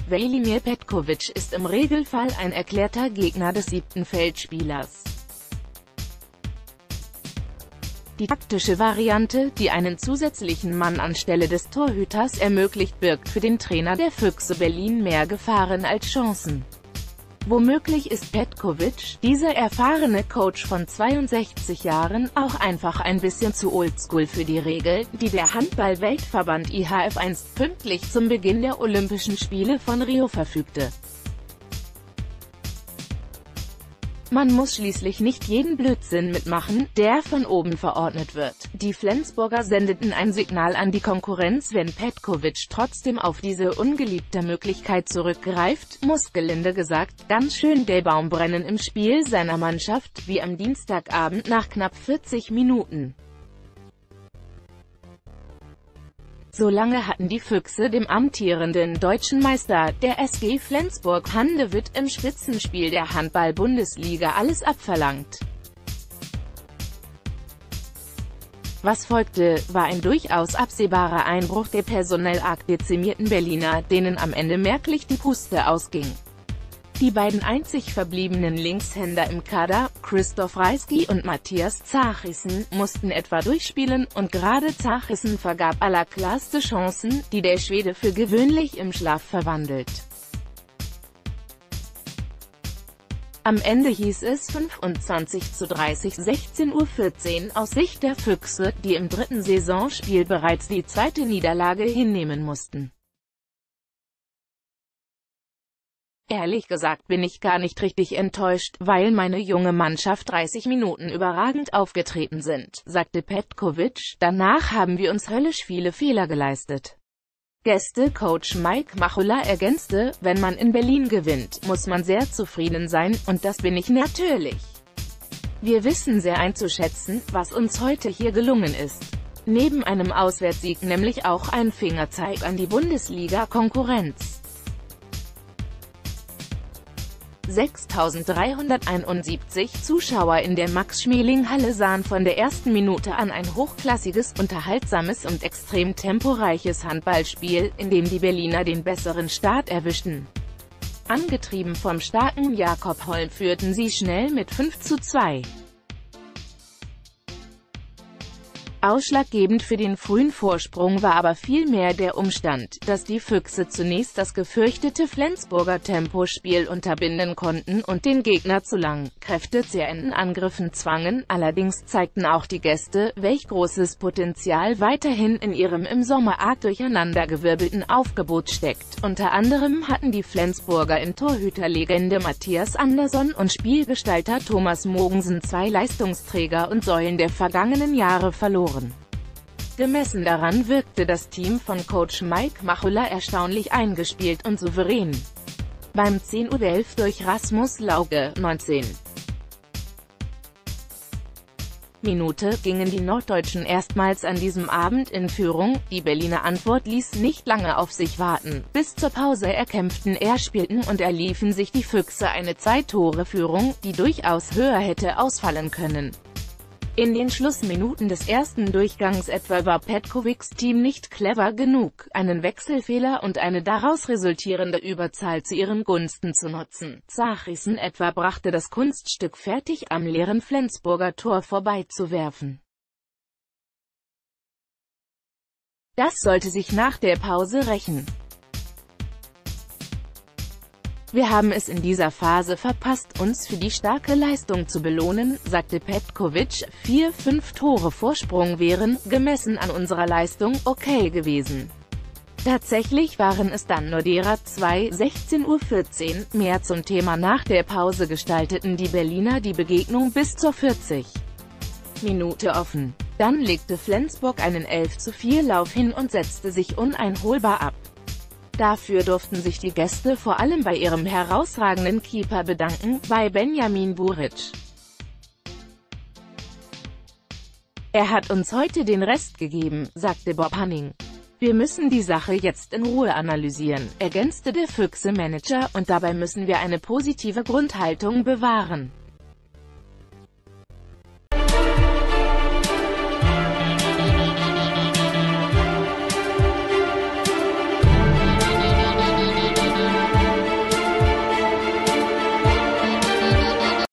Velimir Petković ist im Regelfall ein erklärter Gegner des 7. Feldspielers. Die taktische Variante, die einen zusätzlichen Mann anstelle des Torhüters ermöglicht, birgt für den Trainer der Füchse Berlin mehr Gefahren als Chancen. Womöglich ist Petković, dieser erfahrene Coach von 62 Jahren, auch einfach ein bisschen zu oldschool für die Regel, die der Handball-Weltverband IHF einst pünktlich zum Beginn der Olympischen Spiele von Rio verfügte. Man muss schließlich nicht jeden Blödsinn mitmachen, der von oben verordnet wird. Die Flensburger sendeten ein Signal an die Konkurrenz. Wenn Petković trotzdem auf diese ungeliebte Möglichkeit zurückgreift, muss gelinde gesagt ganz schön der Baum brennen im Spiel seiner Mannschaft, wie am Dienstagabend nach knapp 40 Minuten. Solange hatten die Füchse dem amtierenden deutschen Meister, der SG Flensburg-Handewitt, im Spitzenspiel der Handball-Bundesliga alles abverlangt. Was folgte, war ein durchaus absehbarer Einbruch der personell arg dezimierten Berliner, denen am Ende merklich die Puste ausging. Die beiden einzig verbliebenen Linkshänder im Kader, Christoph Reisky und Matthias Zachrissen, mussten etwa durchspielen, und gerade Zachrissen vergab allerklarste Chancen, die der Schwede für gewöhnlich im Schlaf verwandelt. Am Ende hieß es 25:30, 16:14 Uhr aus Sicht der Füchse, die im 3. Saisonspiel bereits die 2. Niederlage hinnehmen mussten. Ehrlich gesagt bin ich gar nicht richtig enttäuscht, weil meine junge Mannschaft 30 Minuten überragend aufgetreten sind, sagte Petković. Danach haben wir uns höllisch viele Fehler geleistet. Gäste-Coach Mike Machulla ergänzte: Wenn man in Berlin gewinnt, muss man sehr zufrieden sein, und das bin ich natürlich. Wir wissen sehr einzuschätzen, was uns heute hier gelungen ist. Neben einem Auswärtssieg nämlich auch ein Fingerzeig an die Bundesliga-Konkurrenz. 6.371 Zuschauer in der Max-Schmeling-Halle sahen von der ersten Minute an ein hochklassiges, unterhaltsames und extrem temporeiches Handballspiel, in dem die Berliner den besseren Start erwischten. Angetrieben vom starken Jakob Holm führten sie schnell mit 5:2. Ausschlaggebend für den frühen Vorsprung war aber vielmehr der Umstand, dass die Füchse zunächst das gefürchtete Flensburger Tempospiel unterbinden konnten und den Gegner zu lang, kräftezehrenden Angriffen zwangen. Allerdings zeigten auch die Gäste, welch großes Potenzial weiterhin in ihrem im Sommer arg durcheinandergewirbelten Aufgebot steckt. Unter anderem hatten die Flensburger in Torhüterlegende Mathias Andersson und Spielgestalter Thomas Mogensen 2 Leistungsträger und Säulen der vergangenen Jahre verloren. Gemessen daran wirkte das Team von Coach Mike Machulla erstaunlich eingespielt und souverän. Beim 10:11 durch Rasmus Lauge, 19. Minute, gingen die Norddeutschen erstmals an diesem Abend in Führung. Die Berliner Antwort ließ nicht lange auf sich warten. Bis zur Pause erkämpften, erspielten und erliefen sich die Füchse eine 2-Tore-Führung, die durchaus höher hätte ausfallen können. In den Schlussminuten des ersten Durchgangs etwa war Petkovićs Team nicht clever genug, einen Wechselfehler und eine daraus resultierende Überzahl zu ihren Gunsten zu nutzen. Zachrissen etwa brachte das Kunststück fertig, am leeren Flensburger Tor vorbeizuwerfen. Das sollte sich nach der Pause rächen. Wir haben es in dieser Phase verpasst, uns für die starke Leistung zu belohnen, sagte Petković. 4-5 Tore Vorsprung wären, gemessen an unserer Leistung, okay gewesen. Tatsächlich waren es dann nur derer 2. 16:14 Uhr. Mehr zum Thema nach der Pause gestalteten die Berliner die Begegnung bis zur 40. Minute offen. Dann legte Flensburg einen 11:4 Lauf hin und setzte sich uneinholbar ab. Dafür durften sich die Gäste vor allem bei ihrem herausragenden Keeper bedanken, bei Benjamin Buric. Er hat uns heute den Rest gegeben, sagte Bob Hanning. Wir müssen die Sache jetzt in Ruhe analysieren, ergänzte der Füchse-Manager, und dabei müssen wir eine positive Grundhaltung bewahren.